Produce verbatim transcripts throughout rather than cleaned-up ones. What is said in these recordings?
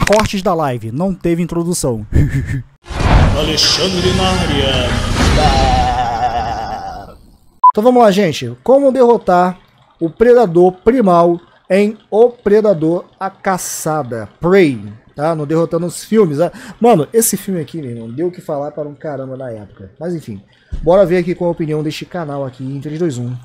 cortes da live, não teve introdução. Alexandre na área. Então vamos lá, gente. Como derrotar o Predador Primal em O Predador a Caçada, Prey, tá? No Derrotando os Filmes. Né? Mano, esse filme aqui, meu irmão, deu o que falar para um caramba na época. Mas enfim, bora ver aqui com a opinião deste canal aqui em três, dois, um.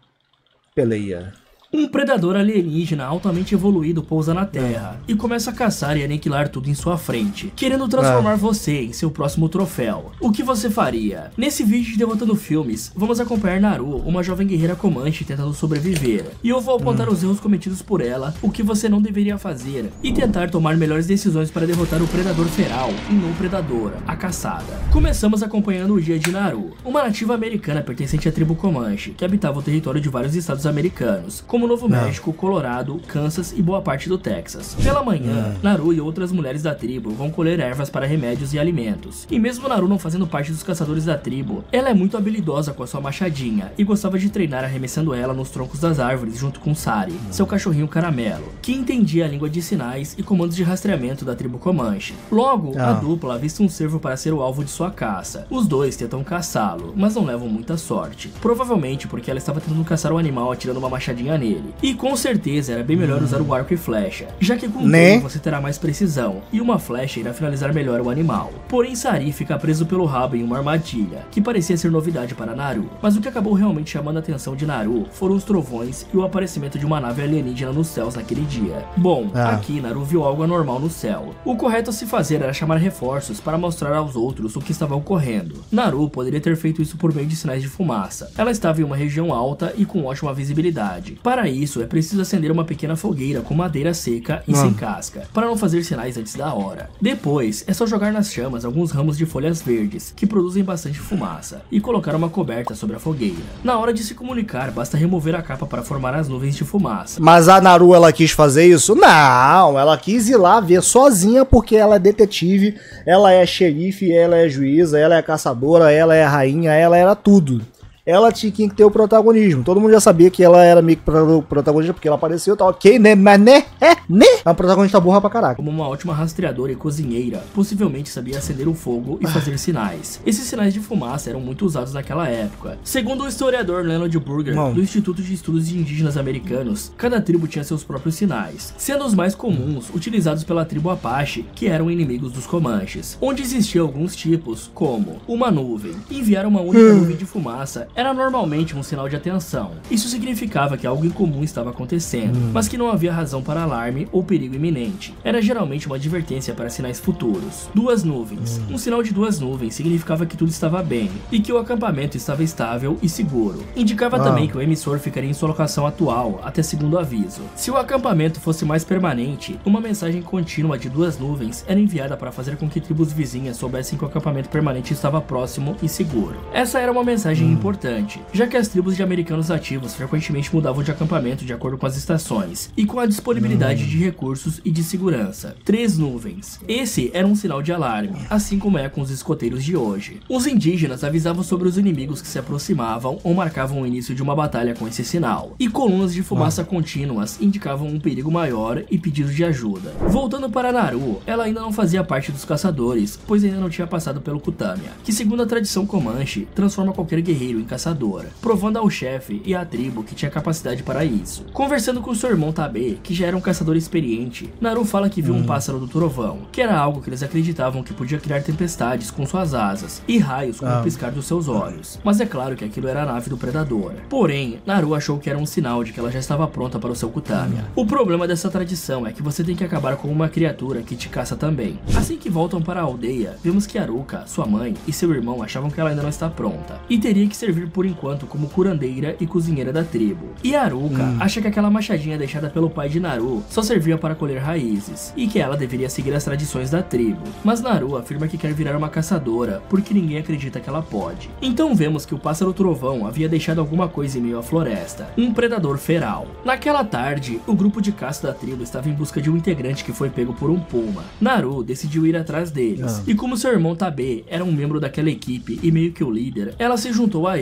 Peleia. Um predador alienígena altamente evoluído pousa na Terra e começa a caçar e aniquilar tudo em sua frente, querendo transformar é. você em seu próximo troféu. O que você faria? Nesse vídeo de Derrotando Filmes, vamos acompanhar Naru, uma jovem guerreira Comanche tentando sobreviver. E eu vou apontar hum. os erros cometidos por ela, o que você não deveria fazer, e tentar tomar melhores decisões para derrotar o Predador Feral e não o Predador, a Caçada. Começamos acompanhando o dia de Naru, uma nativa americana pertencente à tribo Comanche, que habitava o território de vários estados americanos, como Novo Não. México, Colorado, Kansas e boa parte do Texas. Pela manhã, Não. Naru e outras mulheres da tribo vão colher ervas para remédios e alimentos. E mesmo Naru não fazendo parte dos caçadores da tribo, ela é muito habilidosa com a sua machadinha e gostava de treinar arremessando ela nos troncos das árvores junto com Sari, Não. seu cachorrinho caramelo, que entendia a língua de sinais e comandos de rastreamento da tribo Comanche. Logo, Não. a dupla avista um cervo para ser o alvo de sua caça. Os dois tentam caçá-lo, mas não levam muita sorte. Provavelmente porque ela estava tentando caçar o animal atirando uma machadinha nele. E com certeza era bem melhor usar o arco e flecha, já que com o né? tempo você terá mais precisão, e uma flecha irá finalizar melhor o animal. Porém Sari fica preso pelo rabo em uma armadilha, que parecia ser novidade para Naru, mas o que acabou realmente chamando a atenção de Naru foram os trovões e o aparecimento de uma nave alienígena nos céus naquele dia. Bom, ah. aqui Naru viu algo anormal no céu. O correto a se fazer era chamar reforços para mostrar aos outros o que estava ocorrendo. Naru poderia ter feito isso por meio de sinais de fumaça. Ela estava em uma região alta e com ótima visibilidade. Para isso, é preciso acender uma pequena fogueira com madeira seca e Mano. sem casca, para não fazer sinais antes da hora. Depois, é só jogar nas chamas alguns ramos de folhas verdes, que produzem bastante fumaça, e colocar uma coberta sobre a fogueira. Na hora de se comunicar, basta remover a capa para formar as nuvens de fumaça. Mas a Naru, ela quis fazer isso? Não, ela quis ir lá ver sozinha porque ela é detetive, ela é xerife, ela é juíza, ela é caçadora, ela é rainha, ela era tudo. Ela tinha que ter o protagonismo. Todo mundo já sabia que ela era meio que protagonista porque ela apareceu, tá ok, né? Mas né? É, né? É uma protagonista burra pra caraca. Como uma ótima rastreadora e cozinheira, possivelmente sabia acender o fogo e fazer sinais. Esses sinais de fumaça eram muito usados naquela época. Segundo o historiador Leonard Burger, Não. do Instituto de Estudos de Indígenas Americanos, cada tribo tinha seus próprios sinais, sendo os mais comuns utilizados pela tribo Apache, que eram inimigos dos Comanches, onde existiam alguns tipos, como uma nuvem. Enviar uma única nuvem de fumaça era normalmente um sinal de atenção. Isso significava que algo incomum estava acontecendo, hum. mas que não havia razão para alarme ou perigo iminente. Era geralmente uma advertência para sinais futuros. Duas nuvens. Hum. Um sinal de duas nuvens significava que tudo estava bem e que o acampamento estava estável e seguro. Indicava ah. também que o emissor ficaria em sua locação atual até segundo aviso. Se o acampamento fosse mais permanente, uma mensagem contínua de duas nuvens era enviada para fazer com que tribos vizinhas soubessem que o acampamento permanente estava próximo e seguro. Essa era uma mensagem hum. importante, já que as tribos de americanos ativos frequentemente mudavam de acampamento de acordo com as estações e com a disponibilidade hum. de recursos e de segurança. Três nuvens. Esse era um sinal de alarme, assim como é com os escoteiros de hoje. Os indígenas avisavam sobre os inimigos que se aproximavam ou marcavam o início de uma batalha com esse sinal, e colunas de fumaça hum. contínuas indicavam um perigo maior e pedidos de ajuda. Voltando para Naru, ela ainda não fazia parte dos caçadores, pois ainda não tinha passado pelo Kutamia, que segundo a tradição Comanche, transforma qualquer guerreiro em caçadora, provando ao chefe e à tribo que tinha capacidade para isso. Conversando com seu irmão Tabê, que já era um caçador experiente, Naru fala que viu hum. um pássaro do trovão, que era algo que eles acreditavam que podia criar tempestades com suas asas e raios com ah. o piscar dos seus olhos. Mas é claro que aquilo era a nave do predador. Porém, Naru achou que era um sinal de que ela já estava pronta para o seu Kutamia. Hum. O problema dessa tradição é que você tem que acabar com uma criatura que te caça também. Assim que voltam para a aldeia, vemos que Aruka, sua mãe e seu irmão achavam que ela ainda não está pronta e teria que servir por enquanto como curandeira e cozinheira da tribo. E Aruka hum. acha que aquela machadinha deixada pelo pai de Naru só servia para colher raízes e que ela deveria seguir as tradições da tribo. Mas Naru afirma que quer virar uma caçadora porque ninguém acredita que ela pode. Então vemos que o pássaro trovão havia deixado alguma coisa em meio à floresta, um predador feral. Naquela tarde, o grupo de caça da tribo estava em busca de um integrante que foi pego por um puma. Naru decidiu ir atrás deles, ah. e como seu irmão Tabê era um membro daquela equipe e meio que o líder, ela se juntou a ele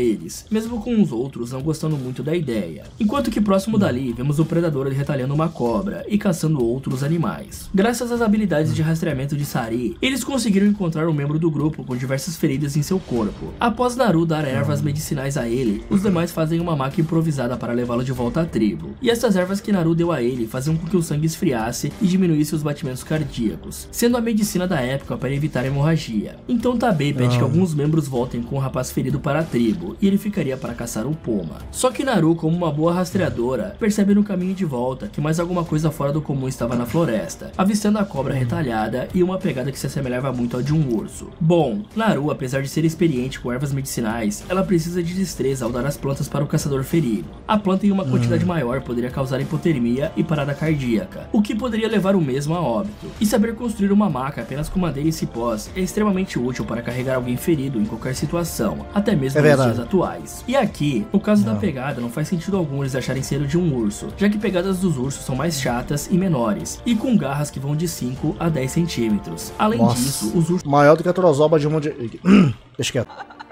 eles, mesmo com os outros não gostando muito da ideia. Enquanto que próximo dali, vemos o predador retalhando uma cobra e caçando outros animais. Graças às habilidades de rastreamento de Sari, eles conseguiram encontrar um membro do grupo com diversas feridas em seu corpo. Após Naru dar ervas medicinais a ele, os demais fazem uma maca improvisada para levá-lo de volta à tribo. E essas ervas que Naru deu a ele faziam com que o sangue esfriasse e diminuísse os batimentos cardíacos, sendo a medicina da época para evitar hemorragia. Então Tabei pede que alguns membros voltem com o rapaz ferido para a tribo, e ele ficaria para caçar o puma. Só que Naru, como uma boa rastreadora, percebe no caminho de volta que mais alguma coisa fora do comum estava na floresta, avistando a cobra retalhada e uma pegada que se assemelhava muito ao de um urso. Bom, Naru, apesar de ser experiente com ervas medicinais, ela precisa de destreza ao dar as plantas para o caçador ferido. A planta em uma quantidade maior poderia causar hipotermia e parada cardíaca, o que poderia levar o mesmo a óbito. E saber construir uma maca apenas com madeira e cipós é extremamente útil para carregar alguém ferido em qualquer situação, até mesmo é nos dias atuais. E aqui, no caso não. da pegada, não faz sentido algum eles acharem ser o de um urso, já que pegadas dos ursos são mais chatas e menores, e com garras que vão de cinco a dez centímetros. Além Nossa. disso, os ursos... maior do que a trozoba de uma de... Deixa quieto.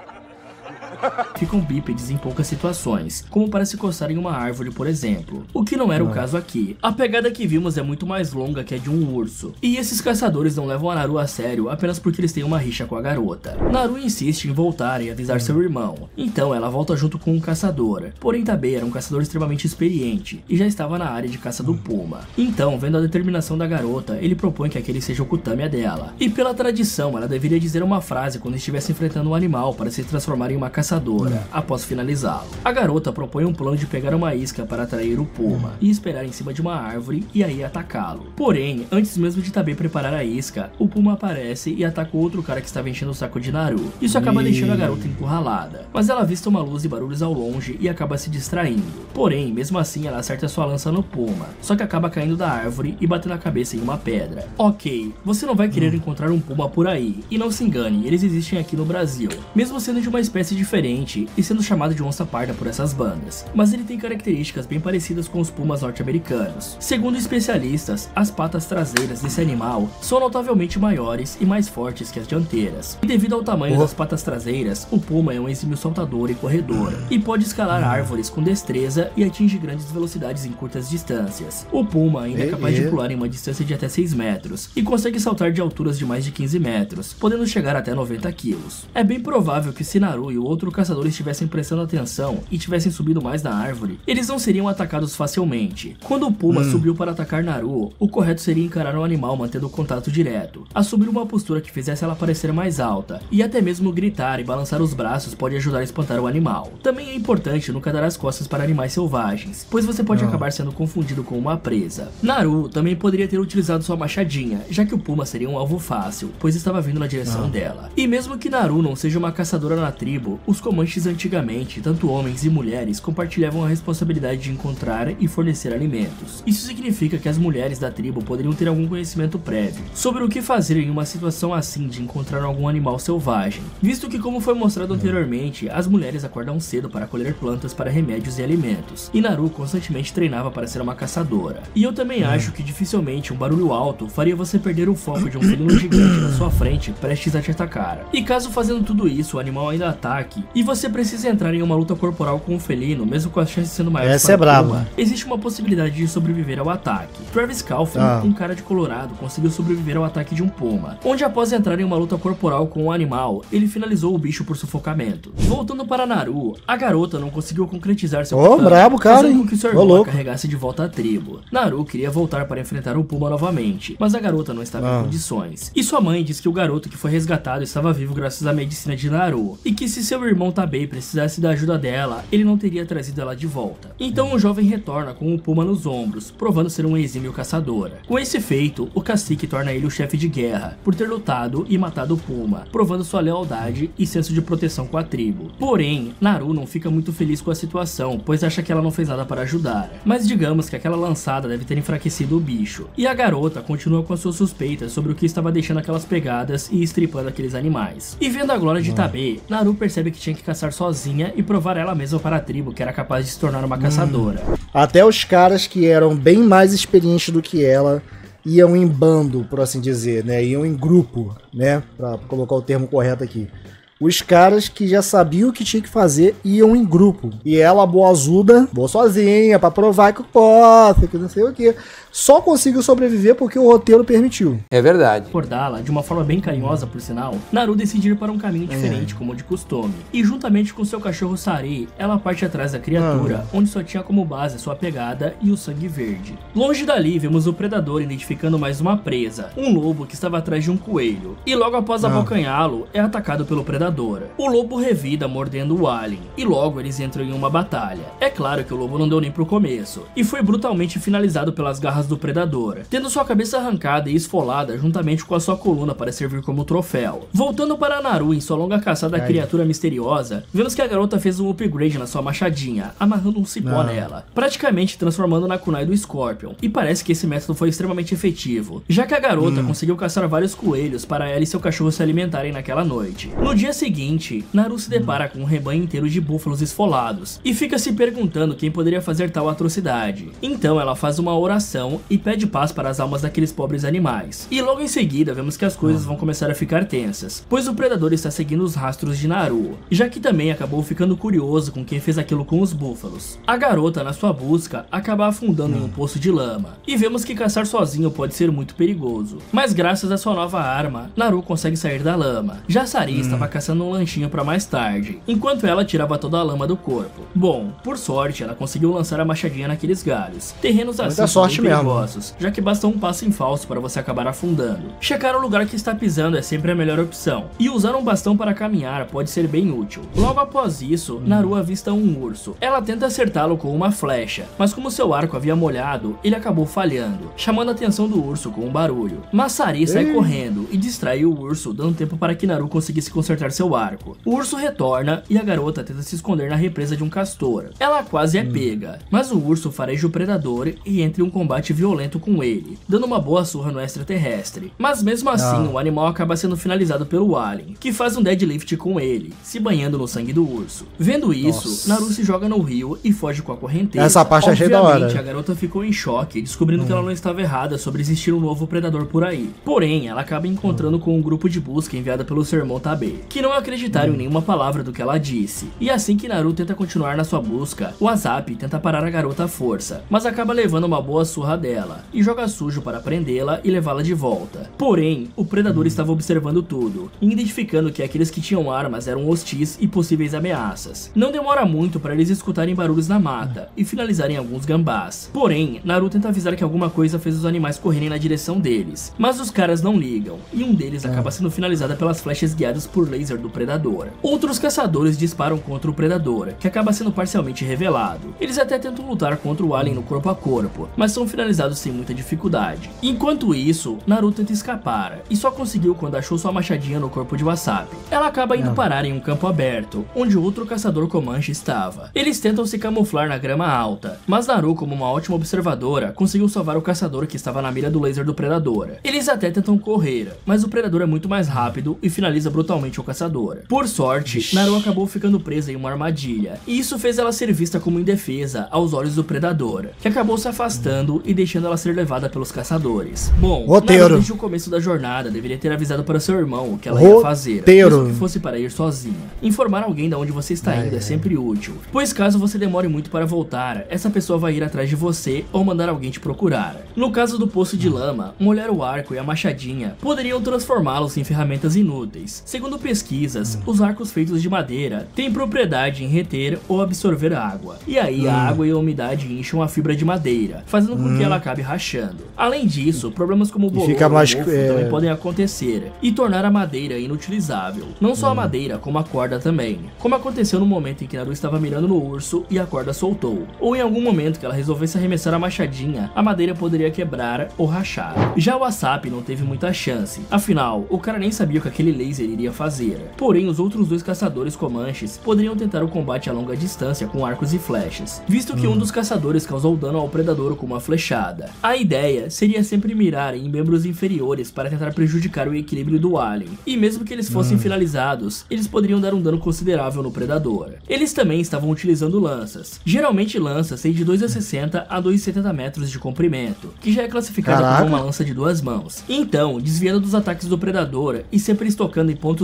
ficam bípedes em poucas situações, como para se coçar em uma árvore, por exemplo, o que não era o caso aqui. A pegada que vimos é muito mais longa que a de um urso, e esses caçadores não levam a Naru a sério apenas porque eles têm uma rixa com a garota. Naru insiste em voltar e avisar seu irmão, então ela volta junto com um caçador, porém Tabei era um caçador extremamente experiente e já estava na área de caça do puma. Então, vendo a determinação da garota, ele propõe que aquele seja o kutame dela, e pela tradição ela deveria dizer uma frase quando estivesse enfrentando um animal para se transformar em uma caçadora após finalizá-lo. A garota propõe um plano de pegar uma isca para atrair o puma e esperar em cima de uma árvore e aí atacá-lo. Porém, antes mesmo de Tabei preparar a isca, o puma aparece e ataca o outro cara que estava enchendo o saco de Naru. Isso acaba deixando a garota encurralada, mas ela avista uma luz e barulhos ao longe e acaba se distraindo. Porém, mesmo assim ela acerta sua lança no puma, só que acaba caindo da árvore e batendo a cabeça em uma pedra. Ok, você não vai querer encontrar um puma por aí, e não se engane, eles existem aqui no Brasil, mesmo sendo de uma espécie diferente e sendo chamado de onça parda por essas bandas, mas ele tem características bem parecidas com os pumas norte-americanos. Segundo especialistas, as patas traseiras desse animal são notavelmente maiores e mais fortes que as dianteiras, e devido ao tamanho das patas traseiras, o puma é um exímio saltador e corredor, e pode escalar árvores com destreza e atinge grandes velocidades em curtas distâncias. O puma ainda é capaz de pular em uma distância de até seis metros, e consegue saltar de alturas de mais de quinze metros, podendo chegar até noventa quilos. É bem provável que se Naru e o outro caçadores estivessem prestando atenção e tivessem subido mais na árvore, eles não seriam atacados facilmente. Quando o puma hum. subiu para atacar Naru, o correto seria encarar o animal mantendo o contato direto, assumir uma postura que fizesse ela parecer mais alta, e até mesmo gritar e balançar os braços pode ajudar a espantar o animal. Também é importante nunca dar as costas para animais selvagens, pois você pode ah. acabar sendo confundido com uma presa. Naru também poderia ter utilizado sua machadinha, já que o puma seria um alvo fácil, pois estava vindo na direção ah. dela. E mesmo que Naru não seja uma caçadora na tribo, os comanches antigamente, tanto homens e mulheres, compartilhavam a responsabilidade de encontrar e fornecer alimentos. Isso significa que as mulheres da tribo poderiam ter algum conhecimento prévio sobre o que fazer em uma situação assim de encontrar algum animal selvagem, visto que, como foi mostrado anteriormente, as mulheres acordam cedo para colher plantas para remédios e alimentos, e Naru constantemente treinava para ser uma caçadora. E eu também acho que dificilmente um barulho alto faria você perder o foco de um felino gigante na sua frente prestes a te atacar. E caso fazendo tudo isso o animal ainda ataque, e você precisa entrar em uma luta corporal com o felino, mesmo com as chances sendo maiores, essa é braba, existe uma possibilidade de sobreviver ao ataque. Travis Coughlin, ah. um cara de Colorado, conseguiu sobreviver ao ataque de um puma, onde após entrar em uma luta corporal com o animal, ele finalizou o bicho por sufocamento. Voltando para Naru, a garota não conseguiu concretizar seu plano, brabo, cara, fazendo com que sua irmã a carregasse de volta à tribo. Naru queria voltar para enfrentar o puma novamente, mas a garota não estava ah. em condições. E sua mãe diz que o garoto que foi resgatado estava vivo graças à medicina de Naru, e que se seu irmão Tabei precisasse da ajuda dela, ele não teria trazido ela de volta. Então o jovem retorna com o puma nos ombros, provando ser um exímio caçador. Com esse feito, o cacique torna ele o chefe de guerra, por ter lutado e matado o puma, provando sua lealdade e senso de proteção com a tribo. Porém, Naru não fica muito feliz com a situação, pois acha que ela não fez nada para ajudar. Mas digamos que aquela lançada deve ter enfraquecido o bicho. E a garota continua com as suas suspeitas sobre o que estava deixando aquelas pegadas e estripando aqueles animais. E vendo a glória de Tabei, Naru percebe que tinha que caçar sozinha e provar ela mesma para a tribo que era capaz de se tornar uma caçadora. Hum. Até os caras que eram bem mais experientes do que ela iam em bando, por assim dizer, né? Iam em grupo, né? Pra colocar o termo correto aqui. os caras que já sabiam o que tinha que fazer iam em grupo. E ela, boazuda, vou sozinha pra provar que eu posso, que não sei o que. Só conseguiu sobreviver porque o roteiro permitiu. É verdade. Acordá-la, de uma forma bem carinhosa por sinal, Naru decide ir para um caminho diferente, é. como de costume. E juntamente com seu cachorro Sari, ela parte atrás da criatura, ah. onde só tinha como base sua pegada e o sangue verde. Longe dali, vemos o predador identificando mais uma presa, um lobo que estava atrás de um coelho. E logo após abocanhá-lo, é atacado pelo predador. O lobo revida mordendo o alien, e logo eles entram em uma batalha. É claro que o lobo não deu nem pro começo, e foi brutalmente finalizado pelas garras do predador, tendo sua cabeça arrancada e esfolada juntamente com a sua coluna para servir como troféu. Voltando para Naru em sua longa caçada à criatura misteriosa, vemos que a garota fez um upgrade na sua machadinha, amarrando um cipó não. nela, praticamente transformando na kunai do Scorpion, e parece que esse método foi extremamente efetivo, já que a garota hum. conseguiu caçar vários coelhos para ela e seu cachorro se alimentarem naquela noite. No dia seguinte, Naru se depara com um rebanho inteiro de búfalos esfolados, e fica se perguntando quem poderia fazer tal atrocidade. Então ela faz uma oração e pede paz para as almas daqueles pobres animais. E logo em seguida vemos que as coisas vão começar a ficar tensas, pois o predador está seguindo os rastros de Naru, já que também acabou ficando curioso com quem fez aquilo com os búfalos. A garota, na sua busca, acaba afundando em um poço de lama, e vemos que caçar sozinho pode ser muito perigoso. Mas graças à sua nova arma, Naru consegue sair da lama. Já Sari hum. estava caçando um lanchinho para mais tarde, enquanto ela tirava toda a lama do corpo. Bom, por sorte, ela conseguiu lançar a machadinha naqueles galhos. Terrenos assim são bem perigosos, já que basta um passo em falso para você acabar afundando. Checar o lugar que está pisando é sempre a melhor opção, e usar um bastão para caminhar pode ser bem útil. Logo após isso, Naru avista um urso. Ela tenta acertá-lo com uma flecha, mas como seu arco havia molhado, ele acabou falhando, chamando a atenção do urso com um barulho. Mas Sari sai Ei. correndo e distrai o urso, dando tempo para que Naru conseguisse consertar seu arco. O urso retorna e a garota tenta se esconder na represa de um castor. Ela quase é pega, mas o urso fareja o predador e entra em um combate violento com ele, dando uma boa surra no extraterrestre. Mas mesmo assim, ah. o animal acaba sendo finalizado pelo alien, que faz um deadlift com ele, se banhando no sangue do urso. Vendo isso, Nossa. Naru se joga no rio e foge com a correnteza. Essa parte achei da hora. A garota ficou em choque, descobrindo hum. que ela não estava errada sobre existir um novo predador por aí. Porém, ela acaba encontrando hum. com um grupo de busca enviada pelo seu irmão Tabe, que não acreditaram hum. em nenhuma palavra do que ela disse. E assim que Naru tenta continuar na sua busca, o Azapi tenta parar a garota à força, mas acaba levando uma boa surra dela, e joga sujo para prendê-la e levá-la de volta. Porém, o predador estava observando tudo, e identificando que aqueles que tinham armas eram hostis e possíveis ameaças. Não demora muito para eles escutarem barulhos na mata, e finalizarem alguns gambás. Porém, Naru tenta avisar que alguma coisa fez os animais correrem na direção deles, mas os caras não ligam, e um deles acaba sendo finalizado pelas flechas guiadas por laser do predador. Outros caçadores disparam contra o predador, que acaba sendo parcialmente revelado. Eles até tentam lutar contra o alien no corpo a corpo, mas são finalizados sem muita dificuldade. Enquanto isso, Naru tenta escapar, e só conseguiu quando achou sua machadinha no corpo de Wasabi. Ela acaba indo parar em um campo aberto, onde outro caçador Comanche estava. Eles tentam se camuflar na grama alta, mas Naru, como uma ótima observadora, conseguiu salvar o caçador que estava na mira do laser do predador. Eles até tentam correr, mas o predador é muito mais rápido e finaliza brutalmente o caçador. Por sorte, Naru acabou ficando presa em uma armadilha, e isso fez ela ser vista como indefesa aos olhos do predador, que acabou se afastando e deixando ela ser levada pelos caçadores. Bom, Roteiro. Naru, desde o começo da jornada, deveria ter avisado para seu irmão o que ela Roteiro. ia fazer, mesmo que fosse para ir sozinha. Informar alguém de onde você está indo é. é sempre útil, pois caso você demore muito para voltar, essa pessoa vai ir atrás de você ou mandar alguém te procurar. No caso do poço de lama, molhar o arco e a machadinha poderiam transformá-los em ferramentas inúteis. Segundo pesquisas, os arcos feitos de madeira têm propriedade em reter ou absorver água, e aí a água e a umidade incham a fibra de madeira, fazendo com que ela acabe rachando. Além disso, problemas como o bolor ou mais... mofo é... também podem acontecer e tornar a madeira inutilizável. Não só a madeira, como a corda também, como aconteceu no momento em que Naru estava mirando no urso e a corda soltou, ou em algum momento que ela resolvesse arremessar a machadinha, a madeira poderia quebrar ou rachar. Já o Wasabi não teve muita chance, afinal, o cara nem sabia o que aquele laser iria fazer. Porém, os outros dois caçadores Comanches poderiam tentar o combate a longa distância com arcos e flechas, visto que hum. um dos caçadores causou dano ao predador com uma flechada. A ideia seria sempre mirar em membros inferiores para tentar prejudicar o equilíbrio do alien, e mesmo que eles fossem hum. finalizados, eles poderiam dar um dano considerável no predador. Eles também estavam utilizando lanças. Geralmente lanças têm de dois a sessenta a dois e setenta metros de comprimento, que já é classificada como uma lança de duas mãos. Então, desviando dos ataques do predador e sempre estocando em pontos críticos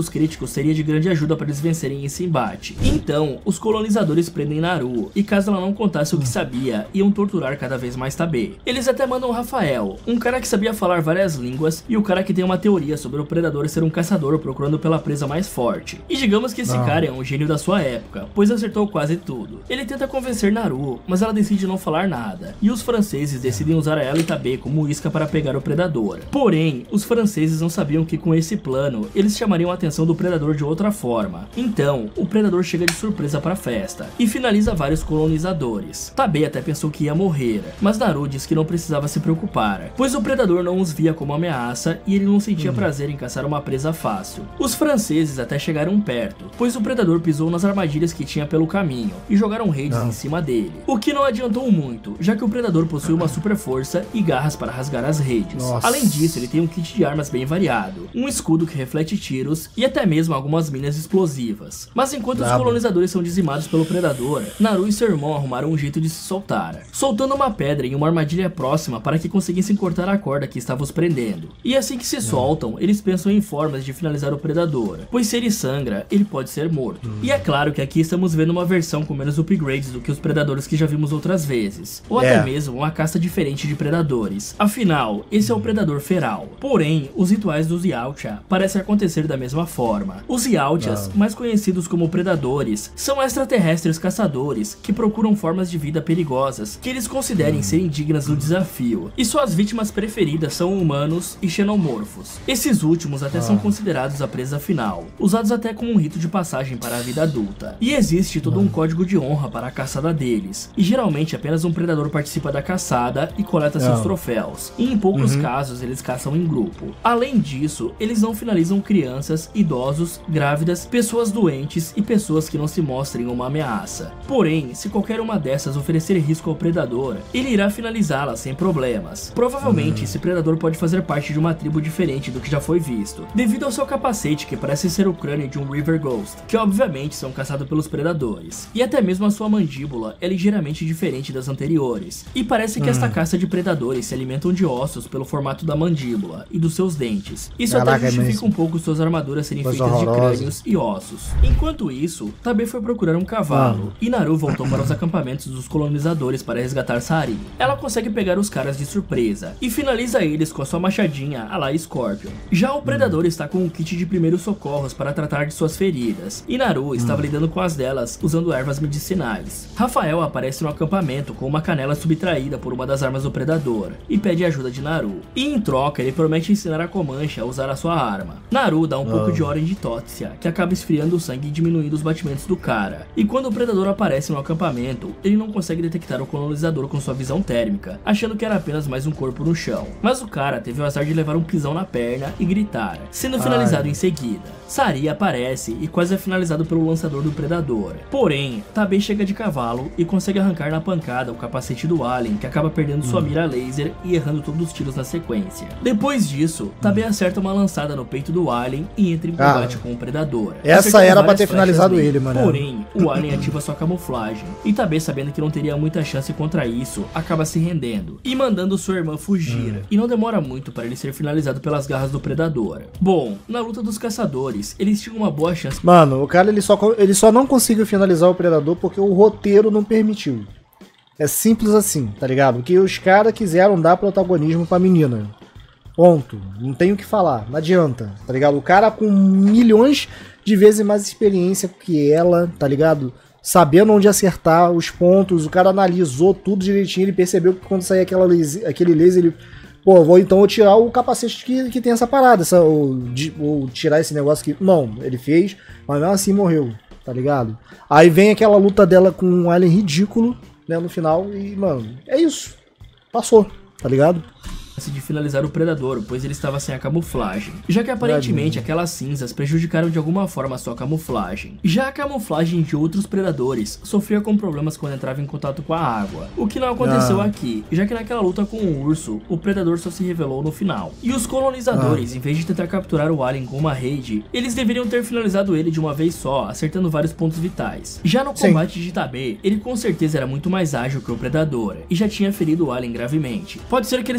seria de grande ajuda para eles vencerem esse embate. Então, os colonizadores prendem Naru, e caso ela não contasse o que sabia, iam torturar cada vez mais Tabê. Eles até mandam Rafael, um cara que sabia falar várias línguas, e o cara que tem uma teoria sobre o predador ser um caçador procurando pela presa mais forte. E digamos que esse não. cara é um gênio da sua época, pois acertou quase tudo. Ele tenta convencer Naru, mas ela decide não falar nada, e os franceses decidem usar ela e Tabê como isca para pegar o predador. Porém, os franceses não sabiam que com esse plano, eles chamariam a atenção do predador de outra forma. Então, o predador chega de surpresa para a festa, e finaliza vários colonizadores. Tabê até pensou que ia morrer, mas Naru diz que não precisava se preocupar, pois o predador não os via como ameaça e ele não sentia hum. prazer em caçar uma presa fácil. Os franceses até chegaram perto, pois o predador pisou nas armadilhas que tinha pelo caminho e jogaram redes não. em cima dele, o que não adiantou muito, já que o predador possui uma super força e garras para rasgar as redes. Nossa. Além disso, ele tem um kit de armas bem variado, um escudo que reflete tiros e até mesmo algumas minas explosivas. Mas enquanto Bravo. os colonizadores são dizimados pelo predador, Naru e seu irmão arrumaram um jeito de se soltar, soltando uma pedra em uma armadilha próxima para que conseguissem cortar a corda que estava os prendendo. E assim que se não. soltam, eles pensam em formas de finalizar o predador, pois se ele sangra, ele pode ser morto. Hum. E é claro que aqui estamos vendo uma versão com menos upgrades do que os predadores que já vimos outras vezes, ou é. até mesmo uma caça diferente de predadores. Afinal, esse é o predador feral. Porém, os rituais dos Yautja parecem acontecer da mesma forma. Os Yautjas, mais conhecidos como predadores, são extraterrestres caçadores que procuram formas de vida perigosas que eles considerem hum. serem dignas do desafio, e suas vítimas preferidas são humanos e xenomorfos. Esses últimos até ah. são considerados a presa final, usados até como um rito de passagem para a vida adulta. E existe todo um código de honra para a caçada deles, e geralmente apenas um predador participa da caçada e coleta seus troféus, e em poucos uhum. casos eles caçam em grupo. Além disso, eles não finalizam crianças, idosos, grávidas, pessoas doentes e pessoas que não se mostrem uma ameaça. Porém, se qualquer uma dessas oferecer risco ao predador, ele irá finalizá-la sem problemas. Provavelmente, uhum. esse predador pode fazer parte de uma tribo diferente do que já foi visto, devido ao seu capacete que parece ser o crânio de um River Ghost, que obviamente são caçados pelos predadores, e até mesmo a sua mandíbula é ligeiramente diferente das anteriores, e parece que uhum. esta caça de predadores se alimentam de ossos pelo formato da mandíbula e dos seus dentes. Isso Caraca, até justifica um pouco suas armaduras serem feitas horrorosa. de crânios e ossos. Enquanto isso, Tabê foi procurar um cavalo, ah. e Naru voltou para os acampamentos dos colonizadores para resgatar Sari. Ela consegue pegar os caras de surpresa, e finaliza eles com a sua machadinha a la Scorpion. Já o predador hum. está com um kit de primeiros socorros para tratar de suas feridas, e Naru estava hum. lidando com as delas usando ervas medicinais. Rafael aparece no acampamento com uma canela subtraída por uma das armas do predador, e pede ajuda de Naru. E em troca, ele promete ensinar a Comanche a usar a sua arma. Naru dá um oh. pouco de Oren de Totsia, que acaba esfriando o sangue e diminuindo os batimentos do cara. E quando o predador aparece no acampamento, ele não consegue detectar o colonizador com sua visão térmica, achando que era apenas mais um corpo no chão. Mas o cara teve o azar de levar um pisão na perna e gritar, sendo finalizado Ai. em seguida. Sari aparece e quase é finalizado pelo lançador do predador. Porém, Tabê chega de cavalo e consegue arrancar na pancada o capacete do alien, que acaba perdendo hum. sua mira laser e errando todos os tiros na sequência. Depois disso, Tabê hum. acerta uma lançada no peito do alien e entra em combate ah. com o predador. Essa era pra ter finalizado nele, ele, mano. Porém, o alien ativa sua camuflagem, e Tabê, sabendo que não teria muita chance contra isso, acaba se rendendo e mandando sua irmã fugir. Hum. E não demora muito para ele ser finalizado pelas garras do predador. Bom, na luta dos caçadores, eles tinham uma boa chance. Mano, o cara ele só, ele só não conseguiu finalizar o predador porque o roteiro não permitiu. É simples assim, tá ligado? Que os caras quiseram dar protagonismo pra menina. Ponto. Não tem o que falar. Não adianta, tá ligado? O cara com milhões de vezes mais experiência que ela, tá ligado? Sabendo onde acertar os pontos, o cara analisou tudo direitinho, ele percebeu que quando sair aquela laser, aquele laser, ele... Pô, vou então tirar o capacete que, que tem essa parada, essa, ou, ou tirar esse negócio que... Não, ele fez, mas mesmo assim morreu, tá ligado? Aí vem aquela luta dela com um alien ridículo, né, no final, e, mano, é isso. Passou, tá ligado? De finalizar o predador, pois ele estava sem a camuflagem, já que aparentemente aquelas cinzas prejudicaram de alguma forma a sua camuflagem. Já a camuflagem de outros predadores sofria com problemas quando entrava em contato com a água, o que não aconteceu ah. aqui, já que naquela luta com o urso, o predador só se revelou no final. E os colonizadores, ah. em vez de tentar capturar o alien com uma rede, eles deveriam ter finalizado ele de uma vez só, acertando vários pontos vitais. Já no combate Sim. de Tabê, ele com certeza era muito mais ágil que o predador, e já tinha ferido o alien gravemente. Pode ser que ele estava enfraquecido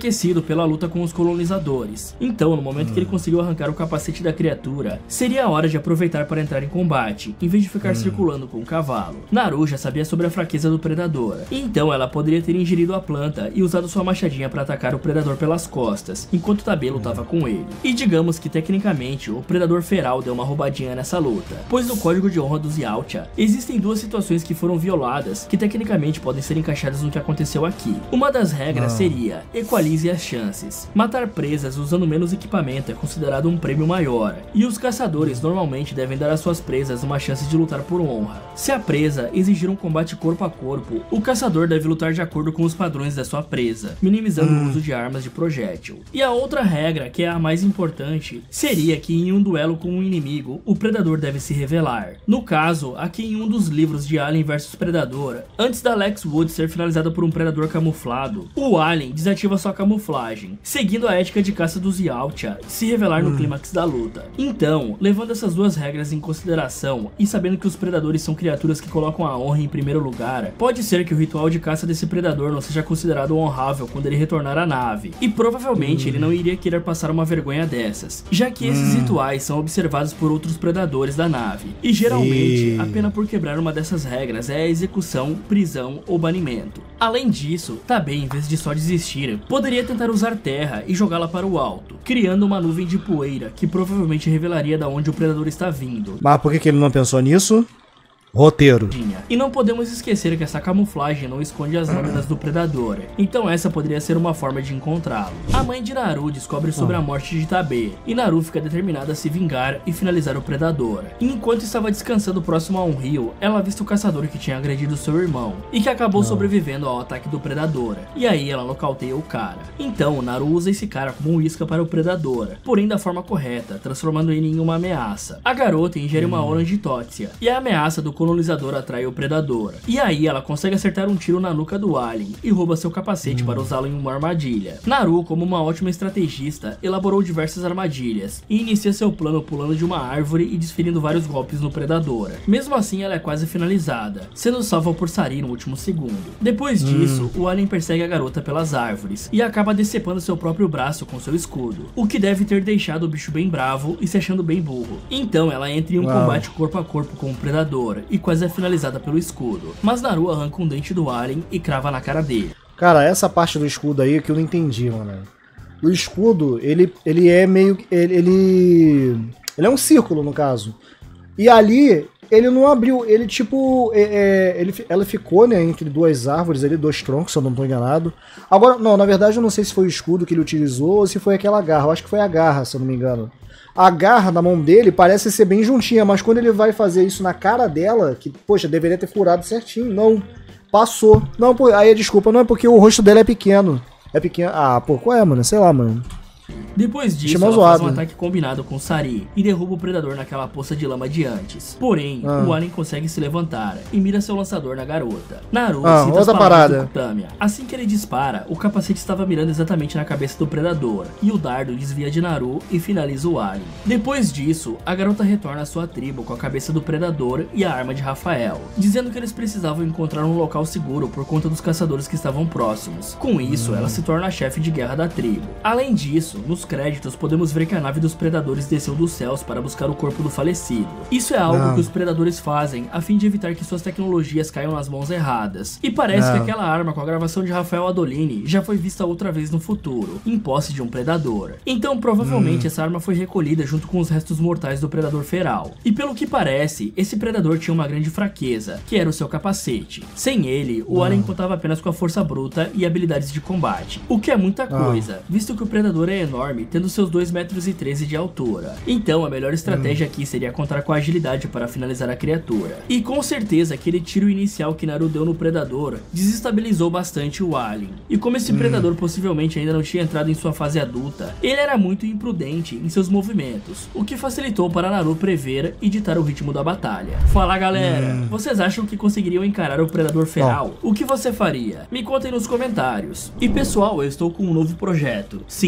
enfraquecido pela luta com os colonizadores. Então, no momento hum. que ele conseguiu arrancar o capacete da criatura, seria a hora de aproveitar para entrar em combate, em vez de ficar hum. circulando com o cavalo. Naru já sabia sobre a fraqueza do predador, então ela poderia ter ingerido a planta e usado sua machadinha para atacar o predador pelas costas, enquanto Tabê lutava com ele. E digamos que tecnicamente o predador feral deu uma roubadinha nessa luta, pois no código de honra dos Yautja existem duas situações que foram violadas que tecnicamente podem ser encaixadas no que aconteceu aqui. Uma das regras ah. seria equalize as chances. Matar presas usando menos equipamento é considerado um prêmio maior, e os caçadores normalmente devem dar às suas presas uma chance de lutar por honra. Se a presa exigir um combate corpo a corpo, o caçador deve lutar de acordo com os padrões da sua presa, minimizando hum. o uso de armas de projétil. E a outra regra, que é a mais importante, seria que em um duelo com um inimigo, o predador deve se revelar. No caso, aqui em um dos livros de Alien versus Predador, antes da Lex Wood ser finalizada por um predador camuflado, o Alien desativa sua camuflagem, seguindo a ética de caça dos Yautja, se revelar no hum. clímax da luta. Então, levando essas duas regras em consideração, e sabendo que os predadores são criaturas que colocam a honra em primeiro lugar, pode ser que o ritual de caça desse predador não seja considerado honrável quando ele retornar à nave, e provavelmente hum. ele não iria querer passar uma vergonha dessas, já que esses hum. rituais são observados por outros predadores da nave, e geralmente a pena por quebrar uma dessas regras é a execução, prisão ou banimento. Além disso, Tabê, em vez de só desistir, poderia tentar usar terra e jogá-la para o alto, criando uma nuvem de poeira que provavelmente revelaria de onde o predador está vindo. Mas por que que ele não pensou nisso? Roteiro. E não podemos esquecer que essa camuflagem não esconde as lâminas do predador, então essa poderia ser uma forma de encontrá-lo. A mãe de Naru descobre sobre a morte de Tabê, e Naru fica determinada a se vingar e finalizar o predador. E enquanto estava descansando próximo a um rio, ela avista o caçador que tinha agredido seu irmão, e que acabou não. sobrevivendo ao ataque do predador, e aí ela nocauteia o cara. Então Naru usa esse cara como um isca para o predador, porém da forma correta, transformando ele em uma ameaça. A garota ingere hum. uma aura de Tóxia, e a ameaça do colonizador atrai o predador. E aí ela consegue acertar um tiro na nuca do alien e rouba seu capacete hum. para usá-lo em uma armadilha. Naru, como uma ótima estrategista, elaborou diversas armadilhas e inicia seu plano pulando de uma árvore e desferindo vários golpes no predador. Mesmo assim, ela é quase finalizada, sendo salva por Sari no último segundo. Depois hum. disso, o alien persegue a garota pelas árvores e acaba decepando seu próprio braço com seu escudo, o que deve ter deixado o bicho bem bravo e se achando bem burro. Então ela entra em um Uau. combate corpo a corpo com o predador e quase é finalizada pelo escudo, mas Naru arranca um dente do alien e crava na cara dele. Cara, essa parte do escudo aí que eu não entendi, mano. O escudo, ele, ele é meio... Ele, ele, ele é um círculo, no caso. E ali, ele não abriu, ele tipo... É, é, ele, ela ficou, né, entre duas árvores ali, dois troncos, se eu não tô enganado. Agora, não, na verdade eu não sei se foi o escudo que ele utilizou ou se foi aquela garra. Eu acho que foi a garra, se eu não me engano. A garra na mão dele parece ser bem juntinha, mas quando ele vai fazer isso na cara dela, que, poxa, deveria ter furado certinho, não, passou. Não, pô, aí a desculpa não é porque o rosto dela é pequeno. É pequeno. Ah, pô, qual é, mano? Sei lá, mano. Depois disso, ela faz um ataque combinado com Sari e derruba o predador naquela poça de lama de antes. Porém, ah. o alien consegue se levantar e mira seu lançador na garota. Naru ah, cita as palavras do Kutamiya. Assim que ele dispara, o capacete estava mirando exatamente na cabeça do predador, e o dardo desvia de Naru e finaliza o alien. Depois disso, a garota retorna à sua tribo com a cabeça do predador e a arma de Rafael, dizendo que eles precisavam encontrar um local seguro por conta dos caçadores que estavam próximos. Com isso, hum. ela se torna a chefe de guerra da tribo. Além disso, nos créditos podemos ver que a nave dos predadores desceu dos céus para buscar o corpo do falecido. Isso é algo Não. que os predadores fazem a fim de evitar que suas tecnologias caiam nas mãos erradas. E parece Não. que aquela arma com a gravação de Rafael Adolini já foi vista outra vez no futuro, em posse de um predador. Então provavelmente hum. essa arma foi recolhida junto com os restos mortais do predador feral. E pelo que parece, esse predador tinha uma grande fraqueza, que era o seu capacete. Sem ele, o Não. alien contava apenas com a força bruta e habilidades de combate, o que é muita coisa, visto que o predador é enorme, tendo seus dois metros e treze de altura. Então a melhor estratégia hum. aqui seria contar com a agilidade para finalizar a criatura. E com certeza aquele tiro inicial que Naru deu no predador desestabilizou bastante o alien. E como esse hum. predador possivelmente ainda não tinha entrado em sua fase adulta, ele era muito imprudente em seus movimentos, o que facilitou para Naru prever e ditar o ritmo da batalha. Fala galera, hum. vocês acham que conseguiriam encarar o predador feral? Oh. O que você faria? Me contem nos comentários. E pessoal, eu estou com um novo projeto. Sim, mais um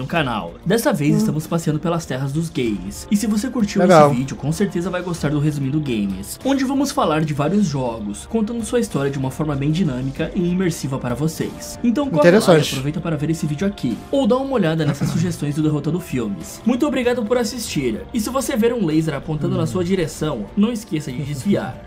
no canal. Dessa vez hum. estamos passeando pelas terras dos games. E se você curtiu Legal. esse vídeo, com certeza vai gostar do Resumindo Games, onde vamos falar de vários jogos, contando sua história de uma forma bem dinâmica e imersiva para vocês. Então corre lá e aproveita para ver esse vídeo aqui, ou dá uma olhada nessas sugestões do Derrotando Filmes. Muito obrigado por assistir, e se você ver um laser apontando hum. na sua direção, não esqueça de desviar.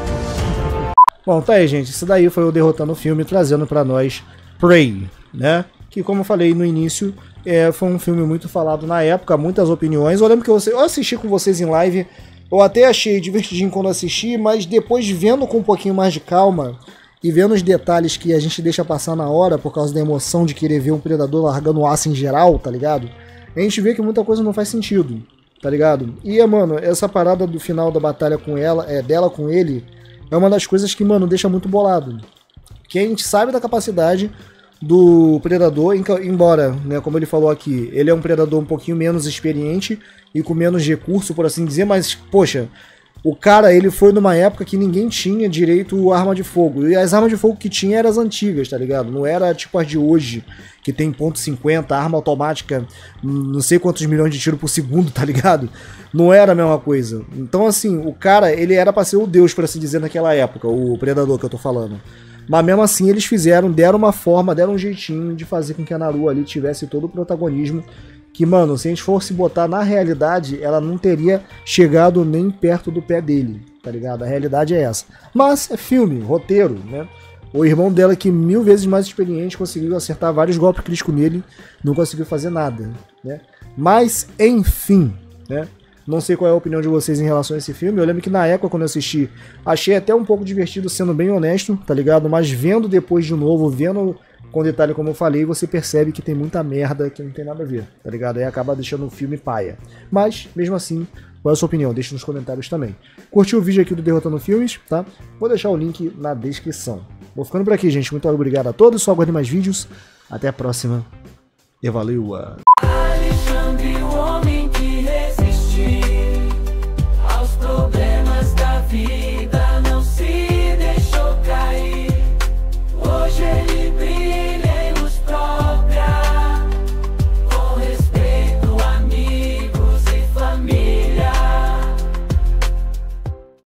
Bom, tá aí, gente. Isso daí foi o Derrotando Filme trazendo pra nós Prey, né? Que, como eu falei no início, é, foi um filme muito falado na época, muitas opiniões. Eu lembro que eu, eu assisti com vocês em live, eu até achei divertidinho quando assisti, mas depois vendo com um pouquinho mais de calma e vendo os detalhes que a gente deixa passar na hora por causa da emoção de querer ver um predador largando aço em geral, tá ligado? A gente vê que muita coisa não faz sentido, tá ligado? E, mano, essa parada do final da batalha com ela, é, dela com ele, é uma das coisas que, mano, deixa muito bolado. Que a gente sabe da capacidade do predador, embora, né, como ele falou aqui, ele é um predador um pouquinho menos experiente e com menos recurso, por assim dizer, mas, poxa, o cara, ele foi numa época que ninguém tinha direito a arma de fogo, e as armas de fogo que tinha eram as antigas, tá ligado? Não era tipo as de hoje, que tem ponto cinquenta, arma automática, não sei quantos milhões de tiros por segundo, tá ligado? Não era a mesma coisa. Então, assim, o cara, ele era pra ser o deus, por assim dizer, naquela época, o predador que eu tô falando. Mas mesmo assim eles fizeram, deram uma forma, deram um jeitinho de fazer com que a Naru ali tivesse todo o protagonismo. Que, mano, se a gente fosse botar na realidade, ela não teria chegado nem perto do pé dele, tá ligado? A realidade é essa. Mas é filme, roteiro, né? O irmão dela, que mil vezes mais experiente, conseguiu acertar vários golpes críticos nele, não conseguiu fazer nada, né? Mas, enfim, né? Não sei qual é a opinião de vocês em relação a esse filme. Eu lembro que na época, quando eu assisti, achei até um pouco divertido, sendo bem honesto, tá ligado? Mas vendo depois de novo, vendo com detalhe como eu falei, você percebe que tem muita merda que não tem nada a ver, tá ligado? Aí acaba deixando o filme paia. Mas, mesmo assim, qual é a sua opinião? Deixa nos comentários também. Curtiu o vídeo aqui do Derrotando Filmes, tá? Vou deixar o link na descrição. Vou ficando por aqui, gente. Muito obrigado a todos. Só aguardem mais vídeos. Até a próxima. E valeu!